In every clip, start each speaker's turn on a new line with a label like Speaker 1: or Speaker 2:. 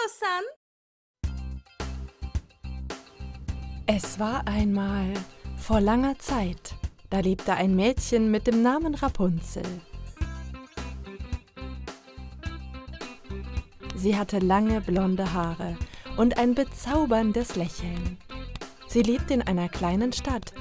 Speaker 1: San.
Speaker 2: Es war einmal, vor langer Zeit, da lebte ein Mädchen mit dem Namen Rapunzel. Sie hatte lange blonde Haare und ein bezauberndes Lächeln. Sie lebte in einer kleinen Stadt.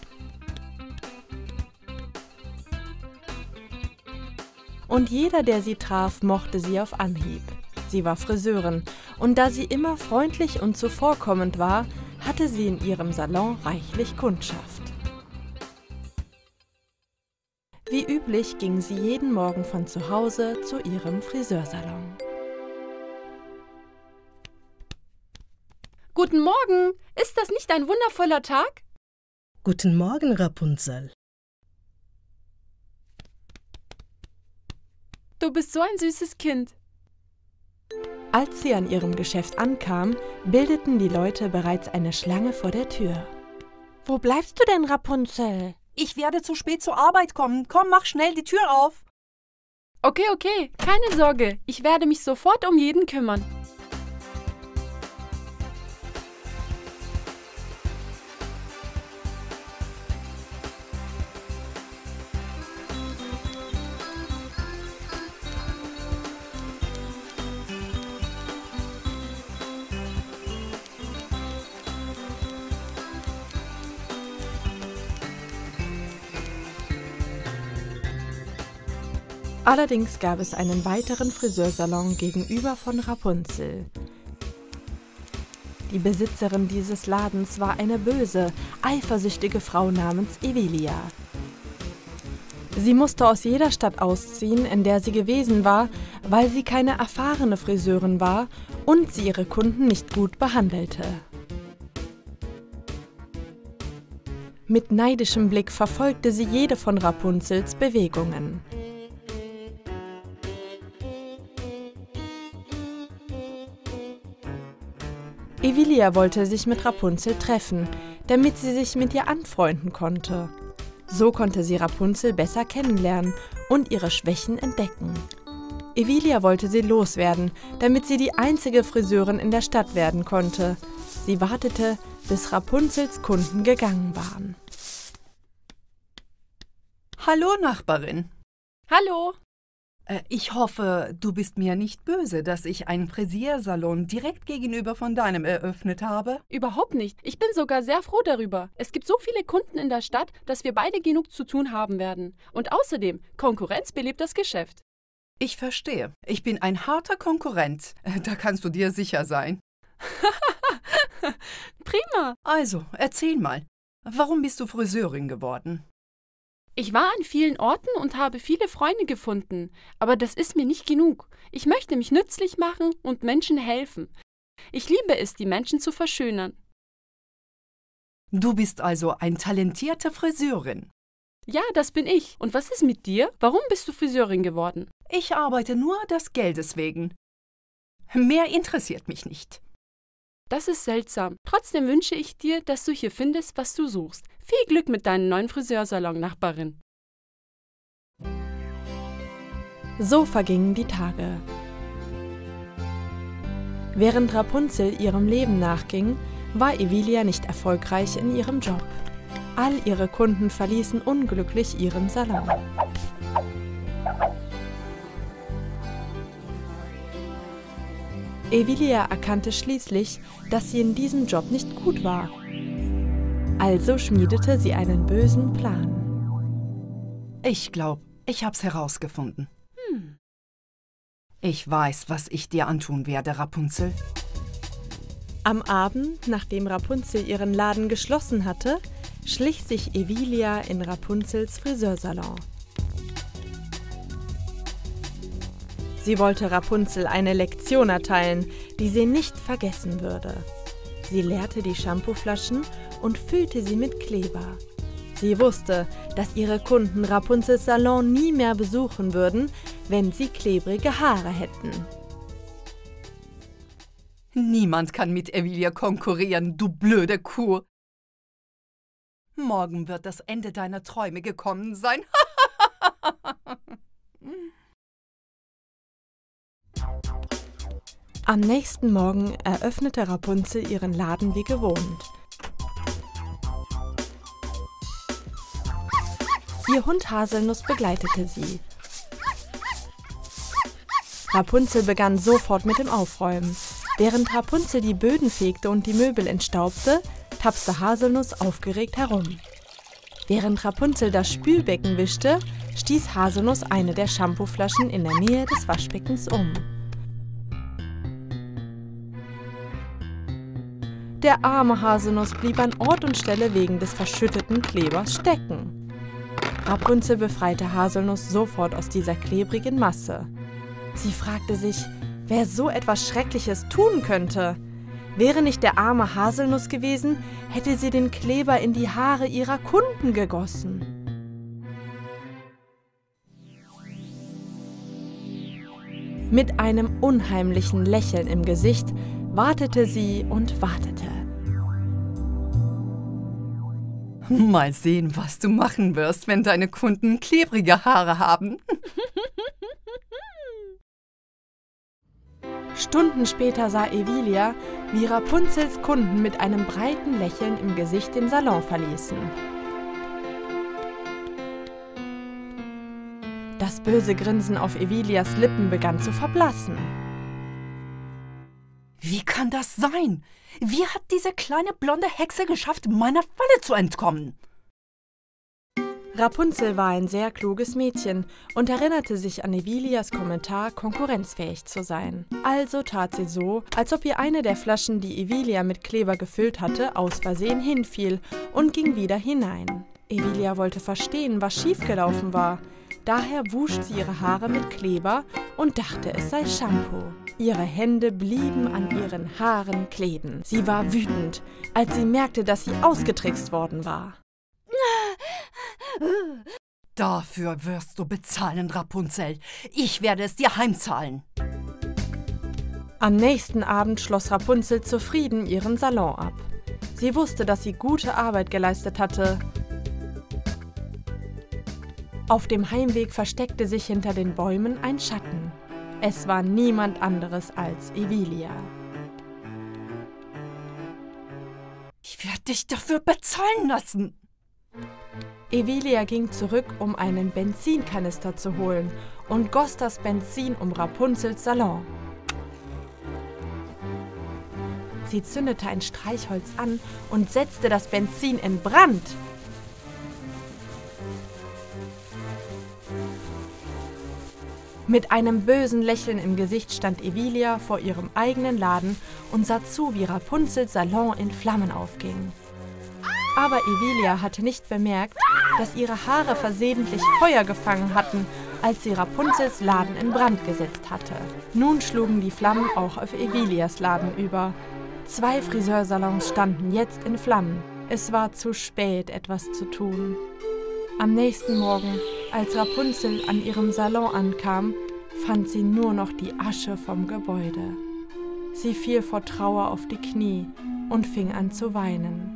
Speaker 2: Und jeder, der sie traf, mochte sie auf Anhieb. Sie war Friseurin, und da sie immer freundlich und zuvorkommend war, hatte sie in ihrem Salon reichlich Kundschaft. Wie üblich ging sie jeden Morgen von zu Hause zu ihrem Friseursalon.
Speaker 3: Guten Morgen! Ist das nicht ein wundervoller Tag?
Speaker 4: Guten Morgen, Rapunzel.
Speaker 3: Du bist so ein süßes Kind.
Speaker 2: Als sie an ihrem Geschäft ankam, bildeten die Leute bereits eine Schlange vor der Tür. »Wo bleibst du denn, Rapunzel?«
Speaker 1: Ich werde zu spät zur Arbeit kommen. Komm, mach schnell die Tür auf.
Speaker 3: Okay, keine Sorge. Ich werde mich sofort um jeden kümmern.
Speaker 2: Allerdings gab es einen weiteren Friseursalon gegenüber von Rapunzel. Die Besitzerin dieses Ladens war eine böse, eifersüchtige Frau namens Evelia. Sie musste aus jeder Stadt ausziehen, in der sie gewesen war, weil sie keine erfahrene Friseurin war und sie ihre Kunden nicht gut behandelte. Mit neidischem Blick verfolgte sie jede von Rapunzels Bewegungen. Evelia wollte sich mit Rapunzel treffen, damit sie sich mit ihr anfreunden konnte. So konnte sie Rapunzel besser kennenlernen und ihre Schwächen entdecken. Evelia wollte sie loswerden, damit sie die einzige Friseurin in der Stadt werden konnte. Sie wartete, bis Rapunzels Kunden gegangen waren.
Speaker 1: Hallo, Nachbarin.
Speaker 3: Hallo.
Speaker 1: Ich hoffe, du bist mir nicht böse, dass ich einen Frisiersalon direkt gegenüber von deinem eröffnet habe.
Speaker 3: Überhaupt nicht. Ich bin sogar sehr froh darüber. Es gibt so viele Kunden in der Stadt, dass wir beide genug zu tun haben werden. Und außerdem, Konkurrenz belebt das Geschäft.
Speaker 1: Ich verstehe. Ich bin ein harter Konkurrent. Da kannst du dir sicher sein.
Speaker 3: Prima.
Speaker 1: Also, erzähl mal. Warum bist du Friseurin geworden?
Speaker 3: Ich war an vielen Orten und habe viele Freunde gefunden, aber das ist mir nicht genug. Ich möchte mich nützlich machen und Menschen helfen. Ich liebe es, die Menschen zu verschönern.
Speaker 1: Du bist also eine talentierte Friseurin.
Speaker 3: Ja, das bin ich. Und was ist mit dir? Warum bist du Friseurin geworden?
Speaker 1: Ich arbeite nur des Geldes wegen. Mehr interessiert mich nicht.
Speaker 3: Das ist seltsam. Trotzdem wünsche ich dir, dass du hier findest, was du suchst. Viel Glück mit deinem neuen Friseursalon, Nachbarin.
Speaker 2: So vergingen die Tage. Während Rapunzel ihrem Leben nachging, war Evelia nicht erfolgreich in ihrem Job. All ihre Kunden verließen unglücklich ihren Salon. Evelia erkannte schließlich, dass sie in diesem Job nicht gut war. Also schmiedete sie einen bösen Plan.
Speaker 1: Ich glaube, ich hab's herausgefunden. Ich weiß, was ich dir antun werde, Rapunzel.
Speaker 2: Am Abend, nachdem Rapunzel ihren Laden geschlossen hatte, schlich sich Evelia in Rapunzels Friseursalon. Sie wollte Rapunzel eine Lektion erteilen, die sie nicht vergessen würde. Sie leerte die Shampooflaschen und füllte sie mit Kleber. Sie wusste, dass ihre Kunden Rapunzels Salon nie mehr besuchen würden, wenn sie klebrige Haare hätten.
Speaker 1: Niemand kann mit Evelia konkurrieren, du blöde Kuh. Morgen wird das Ende deiner Träume gekommen sein.
Speaker 2: Am nächsten Morgen eröffnete Rapunzel ihren Laden wie gewohnt. Ihr Hund Haselnuss begleitete sie. Rapunzel begann sofort mit dem Aufräumen. Während Rapunzel die Böden fegte und die Möbel entstaubte, tapste Haselnuss aufgeregt herum. Während Rapunzel das Spülbecken wischte, stieß Haselnuss eine der Shampooflaschen in der Nähe des Waschbeckens um. Der arme Haselnuss blieb an Ort und Stelle wegen des verschütteten Klebers stecken. Rapunzel befreite Haselnuss sofort aus dieser klebrigen Masse. Sie fragte sich, wer so etwas Schreckliches tun könnte. Wäre nicht der arme Haselnuss gewesen, hätte sie den Kleber in die Haare ihrer Kunden gegossen. Mit einem unheimlichen Lächeln im Gesicht wartete sie und wartete.
Speaker 1: Mal sehen, was du machen wirst, wenn deine Kunden klebrige Haare haben.
Speaker 2: Stunden später sah Evilia, wie Rapunzels Kunden mit einem breiten Lächeln im Gesicht den Salon verließen. Das böse Grinsen auf Evilias Lippen begann zu verblassen.
Speaker 1: Wie kann das sein? Wie hat diese kleine blonde Hexe geschafft, meiner Falle zu entkommen?
Speaker 2: Rapunzel war ein sehr kluges Mädchen und erinnerte sich an Evilias Kommentar, konkurrenzfähig zu sein. Also tat sie so, als ob ihr eine der Flaschen, die Evilia mit Kleber gefüllt hatte, aus Versehen hinfiel und ging wieder hinein. Evilia wollte verstehen, was schiefgelaufen war. Daher wusch sie ihre Haare mit Kleber und dachte, es sei Shampoo. Ihre Hände blieben an ihren Haaren kleben. Sie war wütend, als sie merkte, dass sie ausgetrickst worden war.
Speaker 1: Dafür wirst du bezahlen, Rapunzel. Ich werde es dir heimzahlen.
Speaker 2: Am nächsten Abend schloss Rapunzel zufrieden ihren Salon ab. Sie wusste, dass sie gute Arbeit geleistet hatte. Auf dem Heimweg versteckte sich hinter den Bäumen ein Schatten. Es war niemand anderes als Evilia.
Speaker 1: Ich werde dich dafür bezahlen lassen.
Speaker 2: Evilia ging zurück, um einen Benzinkanister zu holen und goss das Benzin um Rapunzels Salon. Sie zündete ein Streichholz an und setzte das Benzin in Brand. Mit einem bösen Lächeln im Gesicht stand Evilia vor ihrem eigenen Laden und sah zu, wie Rapunzels Salon in Flammen aufging. Aber Evilia hatte nicht bemerkt, dass ihre Haare versehentlich Feuer gefangen hatten, als sie Rapunzels Laden in Brand gesetzt hatte. Nun schlugen die Flammen auch auf Evilias Laden über. 2 Friseursalons standen jetzt in Flammen. Es war zu spät, etwas zu tun. Am nächsten Morgen, als Rapunzel an ihrem Salon ankam, fand sie nur noch die Asche vom Gebäude. Sie fiel vor Trauer auf die Knie und fing an zu weinen.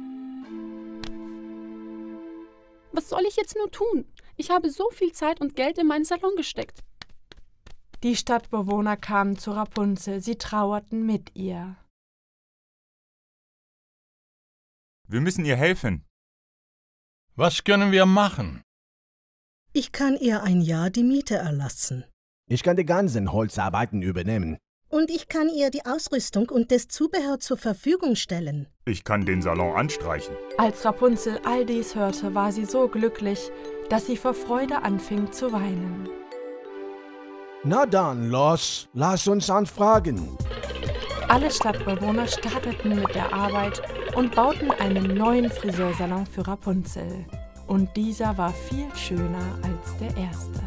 Speaker 3: Was soll ich jetzt nur tun? Ich habe so viel Zeit und Geld in meinen Salon gesteckt.
Speaker 2: Die Stadtbewohner kamen zu Rapunzel, sie trauerten mit ihr.
Speaker 5: Wir müssen ihr helfen.
Speaker 6: Was können wir machen?
Speaker 4: Ich kann ihr ein Jahr die Miete erlassen.
Speaker 7: Ich kann die ganzen Holzarbeiten übernehmen.
Speaker 4: Und ich kann ihr die Ausrüstung und das Zubehör zur Verfügung stellen.
Speaker 5: Ich kann den Salon anstreichen.
Speaker 2: Als Rapunzel all dies hörte, war sie so glücklich, dass sie vor Freude anfing zu weinen.
Speaker 7: Na dann, los, lass uns anfragen.
Speaker 2: Alle Stadtbewohner starteten mit der Arbeit und bauten einen neuen Friseursalon für Rapunzel. Und dieser war viel schöner als der erste.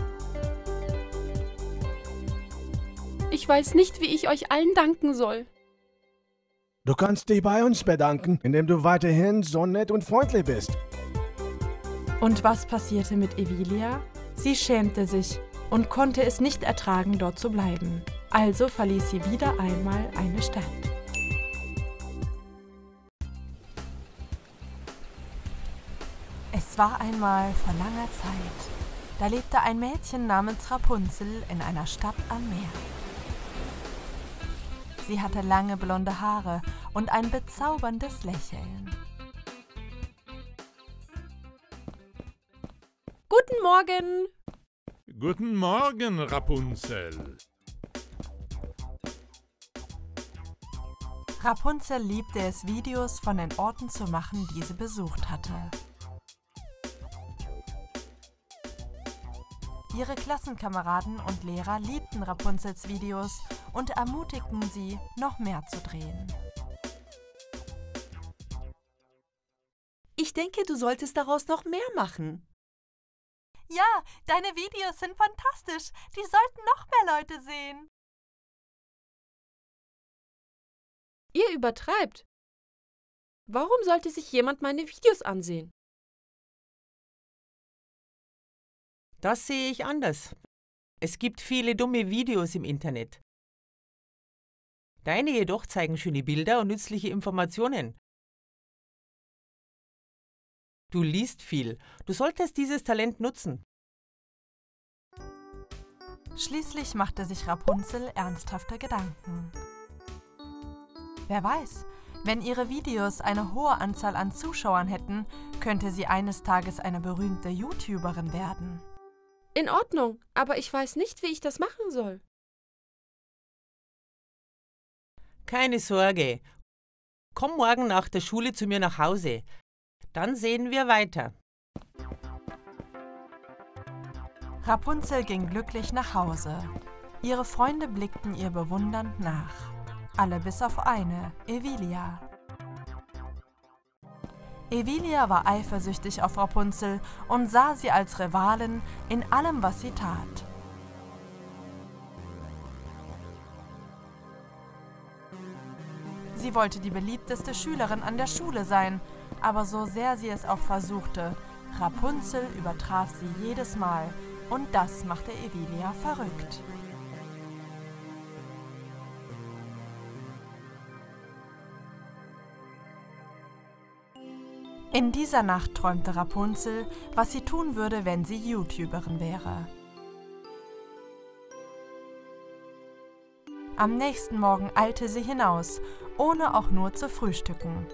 Speaker 3: Ich weiß nicht, wie ich euch allen danken soll.
Speaker 7: Du kannst dich bei uns bedanken, indem du weiterhin so nett und freundlich bist.
Speaker 2: Und was passierte mit Evilia? Sie schämte sich und konnte es nicht ertragen, dort zu bleiben. Also verließ sie wieder einmal eine Stadt. Es war einmal vor langer Zeit. Da lebte ein Mädchen namens Rapunzel in einer Stadt am Meer. Sie hatte lange blonde Haare und ein bezauberndes Lächeln.
Speaker 3: Guten Morgen!
Speaker 6: Guten Morgen, Rapunzel.
Speaker 2: Rapunzel liebte es, Videos von den Orten zu machen, die sie besucht hatte. Ihre Klassenkameraden und Lehrer liebten Rapunzels Videos und ermutigten sie, noch mehr zu drehen.
Speaker 1: Ich denke, du solltest daraus noch mehr machen.
Speaker 2: Ja, deine Videos sind fantastisch. Die sollten noch mehr Leute sehen.
Speaker 3: Ihr übertreibt. Warum sollte sich jemand meine Videos ansehen?
Speaker 8: Das sehe ich anders. Es gibt viele dumme Videos im Internet. Deine jedoch zeigen schöne Bilder und nützliche Informationen. Du liest viel. Du solltest dieses Talent nutzen.
Speaker 2: Schließlich machte sich Rapunzel ernsthafte Gedanken. Wer weiß, wenn ihre Videos eine hohe Anzahl an Zuschauern hätten, könnte sie eines Tages eine berühmte YouTuberin werden.
Speaker 3: In Ordnung, aber ich weiß nicht, wie ich das machen soll.
Speaker 8: Keine Sorge. Komm morgen nach der Schule zu mir nach Hause. Dann sehen wir weiter.
Speaker 2: Rapunzel ging glücklich nach Hause. Ihre Freunde blickten ihr bewundernd nach. Alle bis auf eine, Evilia. Evilia war eifersüchtig auf Rapunzel und sah sie als Rivalin in allem, was sie tat. Sie wollte die beliebteste Schülerin an der Schule sein, aber so sehr sie es auch versuchte, Rapunzel übertraf sie jedes Mal und das machte Evilia verrückt. In dieser Nacht träumte Rapunzel, was sie tun würde, wenn sie YouTuberin wäre. Am nächsten Morgen eilte sie hinaus, ohne auch nur zu frühstücken.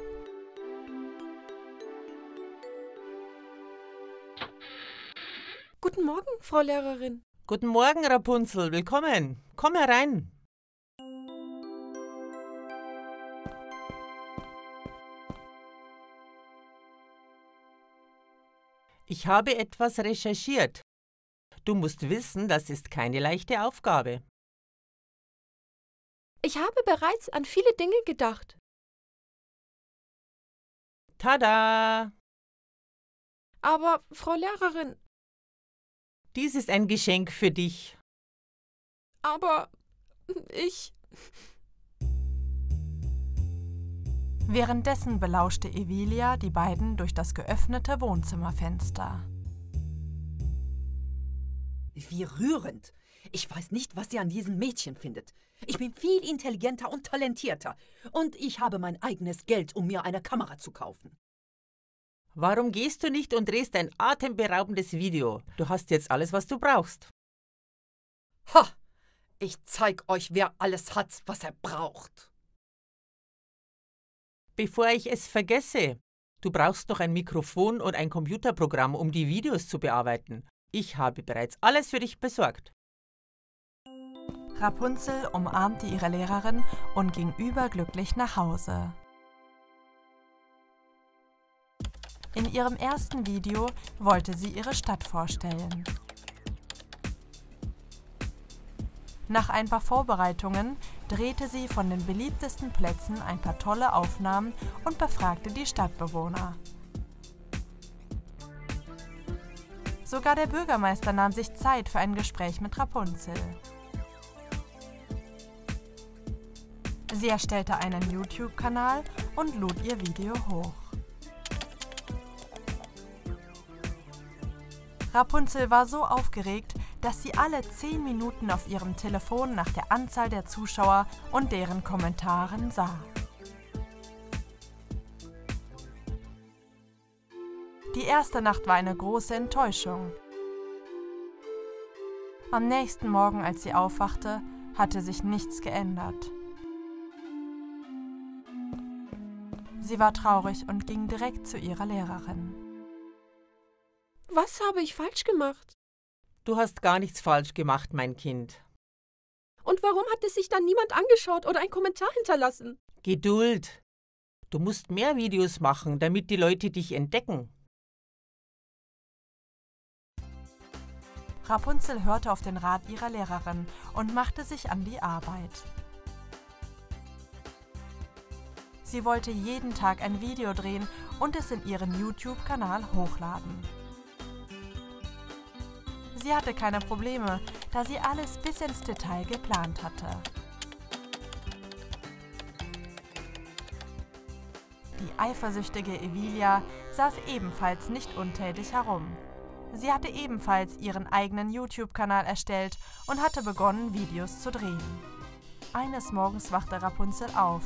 Speaker 3: Guten Morgen, Frau Lehrerin.
Speaker 8: Guten Morgen, Rapunzel. Willkommen. Komm herein. Ich habe etwas recherchiert. Du musst wissen, das ist keine leichte Aufgabe.
Speaker 3: Ich habe bereits an viele Dinge gedacht.
Speaker 8: Tada!
Speaker 3: Aber, Frau Lehrerin,
Speaker 8: Dies ist ein Geschenk für dich.
Speaker 3: aber ich...
Speaker 2: Währenddessen belauschte Evilia die beiden durch das geöffnete Wohnzimmerfenster.
Speaker 1: Wie rührend. Ich weiß nicht, was sie an diesem Mädchen findet. Ich bin viel intelligenter und talentierter. Und ich habe mein eigenes Geld, um mir eine Kamera zu kaufen.
Speaker 8: Warum gehst du nicht und drehst ein atemberaubendes Video? Du hast jetzt alles, was du brauchst.
Speaker 1: Ha! Ich zeig euch, wer alles hat, was er braucht.
Speaker 8: Bevor ich es vergesse, du brauchst noch ein Mikrofon und ein Computerprogramm, um die Videos zu bearbeiten. Ich habe bereits alles für dich besorgt.
Speaker 2: Rapunzel umarmte ihre Lehrerin und ging überglücklich nach Hause. In ihrem ersten Video wollte sie ihre Stadt vorstellen. Nach ein paar Vorbereitungen drehte sie von den beliebtesten Plätzen ein paar tolle Aufnahmen und befragte die Stadtbewohner. Sogar der Bürgermeister nahm sich Zeit für ein Gespräch mit Rapunzel. Sie erstellte einen YouTube-Kanal und lud ihr Video hoch. Rapunzel war so aufgeregt, dass sie alle 10 Minuten auf ihrem Telefon nach der Anzahl der Zuschauer und deren Kommentaren sah. Die erste Nacht war eine große Enttäuschung. Am nächsten Morgen, als sie aufwachte, hatte sich nichts geändert. Sie war traurig und ging direkt zu ihrer Lehrerin.
Speaker 3: Was habe ich falsch gemacht?
Speaker 8: Du hast gar nichts falsch gemacht, mein Kind.
Speaker 3: Und warum hat es sich dann niemand angeschaut oder einen Kommentar hinterlassen?
Speaker 8: Geduld. Du musst mehr Videos machen, damit die Leute dich entdecken.
Speaker 2: Rapunzel hörte auf den Rat ihrer Lehrerin und machte sich an die Arbeit. Sie wollte jeden Tag ein Video drehen und es in ihren YouTube-Kanal hochladen. Sie hatte keine Probleme, da sie alles bis ins Detail geplant hatte. Die eifersüchtige Evilia saß ebenfalls nicht untätig herum. Sie hatte ebenfalls ihren eigenen YouTube-Kanal erstellt und hatte begonnen, Videos zu drehen. Eines Morgens wachte Rapunzel auf.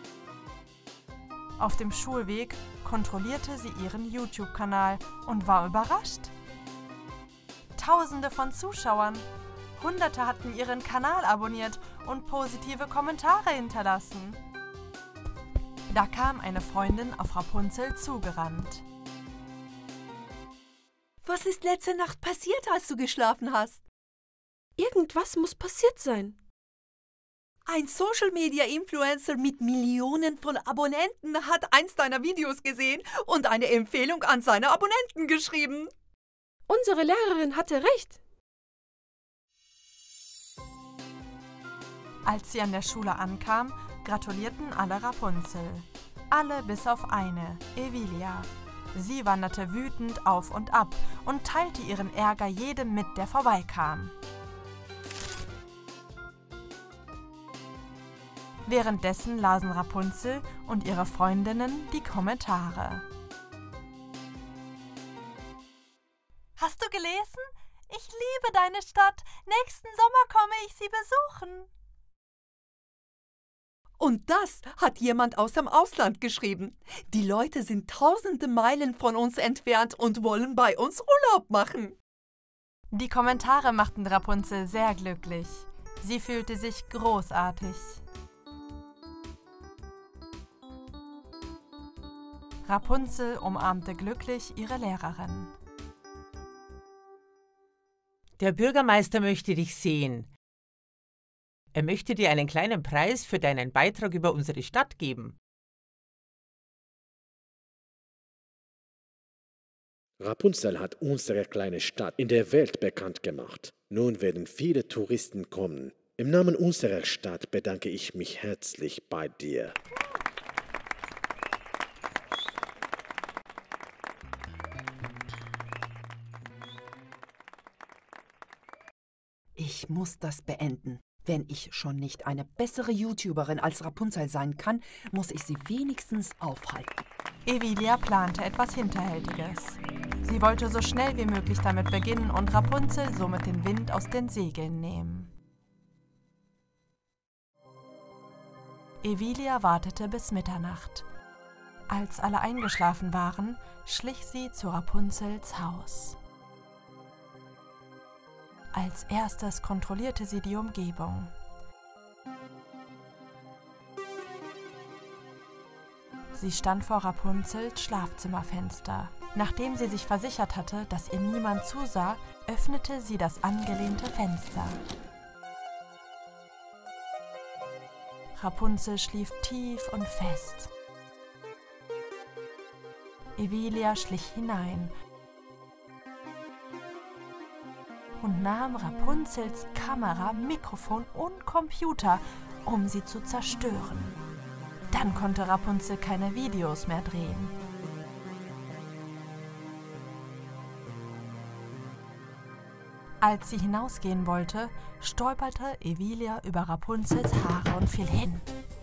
Speaker 2: Auf dem Schulweg kontrollierte sie ihren YouTube-Kanal und war überrascht. Tausende von Zuschauern, Hunderte hatten ihren Kanal abonniert und positive Kommentare hinterlassen. Da kam eine Freundin auf Rapunzel zugerannt.
Speaker 1: Was ist letzte Nacht passiert, als du geschlafen hast?
Speaker 3: Irgendwas muss passiert sein.
Speaker 1: Ein Social-Media-Influencer mit Millionen von Abonnenten hat eins deiner Videos gesehen und eine Empfehlung an seine Abonnenten geschrieben.
Speaker 3: Unsere Lehrerin hatte recht.
Speaker 2: Als sie an der Schule ankam, gratulierten alle Rapunzel. Alle bis auf eine, Evilia. Sie wanderte wütend auf und ab und teilte ihren Ärger jedem mit, der vorbeikam. Währenddessen lasen Rapunzel und ihre Freundinnen die Kommentare. Hast du gelesen? Ich liebe deine Stadt. Nächsten Sommer komme ich sie besuchen.
Speaker 1: Und das hat jemand aus dem Ausland geschrieben. Die Leute sind tausende Meilen von uns entfernt und wollen bei uns Urlaub machen.
Speaker 2: Die Kommentare machten Rapunzel sehr glücklich. Sie fühlte sich großartig. Rapunzel umarmte glücklich ihre Lehrerin.
Speaker 8: Der Bürgermeister möchte dich sehen. Er möchte dir einen kleinen Preis für deinen Beitrag über unsere Stadt geben.
Speaker 9: Rapunzel hat unsere kleine Stadt in der Welt bekannt gemacht. Nun werden viele Touristen kommen. Im Namen unserer Stadt bedanke ich mich herzlich bei dir.
Speaker 1: Ich muss das beenden. Wenn ich schon nicht eine bessere YouTuberin als Rapunzel sein kann, muss ich sie wenigstens aufhalten.
Speaker 2: Evilia plante etwas Hinterhältiges. Sie wollte so schnell wie möglich damit beginnen und Rapunzel somit den Wind aus den Segeln nehmen. Evilia wartete bis Mitternacht. Als alle eingeschlafen waren, schlich sie zu Rapunzels Haus. Als erstes kontrollierte sie die Umgebung. Sie stand vor Rapunzels Schlafzimmerfenster. Nachdem sie sich versichert hatte, dass ihr niemand zusah, öffnete sie das angelehnte Fenster. Rapunzel schlief tief und fest. Evilia schlich hinein und nahm Rapunzels Kamera, Mikrofon und Computer, um sie zu zerstören. Dann konnte Rapunzel keine Videos mehr drehen. Als sie hinausgehen wollte, stolperte Evilia über Rapunzels Haare und fiel hin.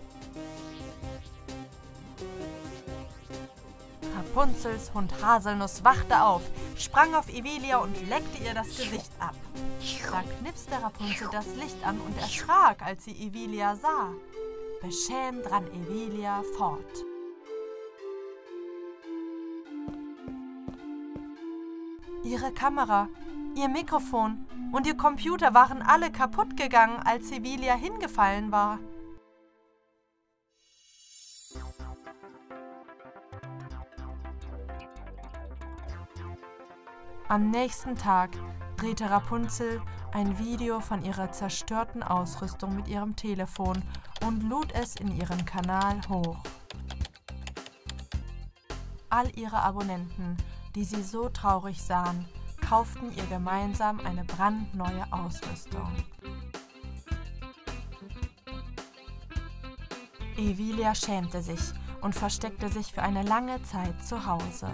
Speaker 2: Rapunzels Hund Haselnuss wachte auf, sprang auf Evilia und leckte ihr das Gesicht ab. Da knipste Rapunzel das Licht an und erschrak, als sie Evilia sah. Beschämt rann Evilia fort. Ihre Kamera, ihr Mikrofon und ihr Computer waren alle kaputt gegangen, als Evilia hingefallen war. Am nächsten Tag drehte Rapunzel ein Video von ihrer zerstörten Ausrüstung mit ihrem Telefon und lud es in ihren Kanal hoch. All ihre Abonnenten, die sie so traurig sahen, kauften ihr gemeinsam eine brandneue Ausrüstung. Evilia schämte sich und versteckte sich für eine lange Zeit zu Hause.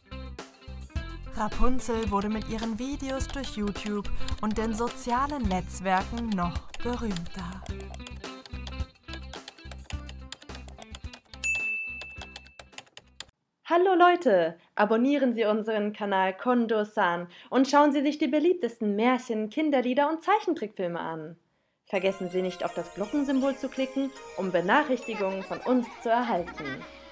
Speaker 2: Rapunzel wurde mit ihren Videos durch YouTube und den sozialen Netzwerken noch berühmter.
Speaker 10: Hallo Leute, abonnieren Sie unseren Kanal Kondo-san und schauen Sie sich die beliebtesten Märchen, Kinderlieder und Zeichentrickfilme an. Vergessen Sie nicht auf das Glockensymbol zu klicken, um Benachrichtigungen von uns zu erhalten.